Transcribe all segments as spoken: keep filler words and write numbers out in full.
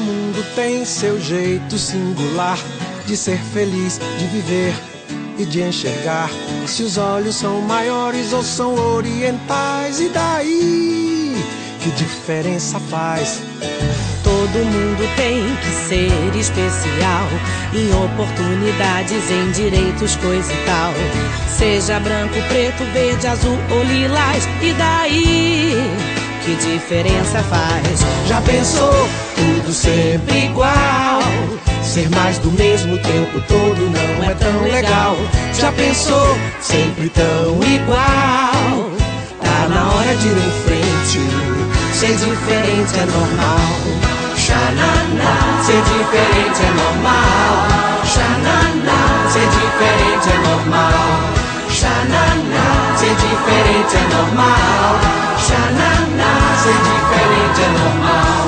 mundo tem seu jeito singular de ser feliz, de viver e de enxergar. Se os olhos são maiores ou são orientais, e daí? Que diferença faz? Todo mundo tem que ser especial em oportunidades, em direitos, coisa e tal. Seja branco, preto, verde, azul ou lilás, e daí? Que diferença faz? Já pensou? Tudo sempre igual. Ser mais do mesmo tempo todo não é tão legal. Já pensou? Sempre tão igual. Tá na hora de ir em frente. Ser diferente é normal. Xananá. Ser diferente é normal. Xananá. Ser diferente é normal. Xananá. Ser diferente é normal. Xananá. Ser diferente é normal.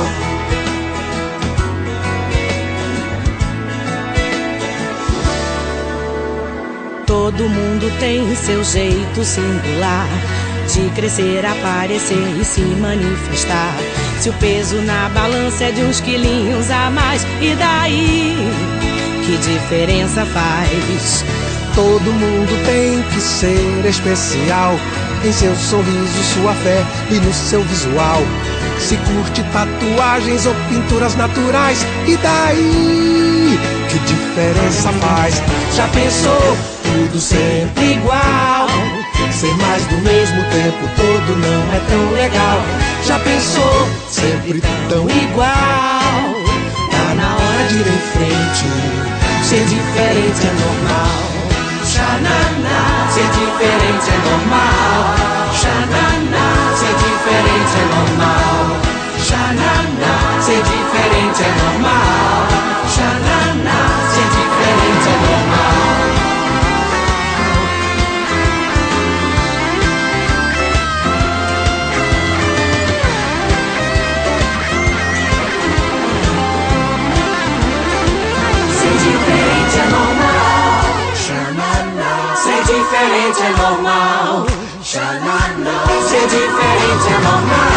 Todo mundo tem seu jeito singular de crescer, aparecer e se manifestar. Se o peso na balança é de uns quilinhos a mais, e daí? Que diferença faz? Todo mundo tem que ser especial em seu sorriso, sua fé e no seu visual. Se curte tatuagens ou pinturas naturais, e daí? Que diferença faz? Já pensou? Tudo sempre igual. Ser mais do mesmo tempo todo não é tão legal. Já pensou? Sempre tão igual. Tá na hora de ir em frente. Ser diferente é normal. Xananá. Ser diferente é normal. Xananá. Ser diferente é normal. Xananá. Ser diferente é normal. Xananá. Ser diferente é normal. Ser diferente é normal. Xananá. Ser diferente é normal.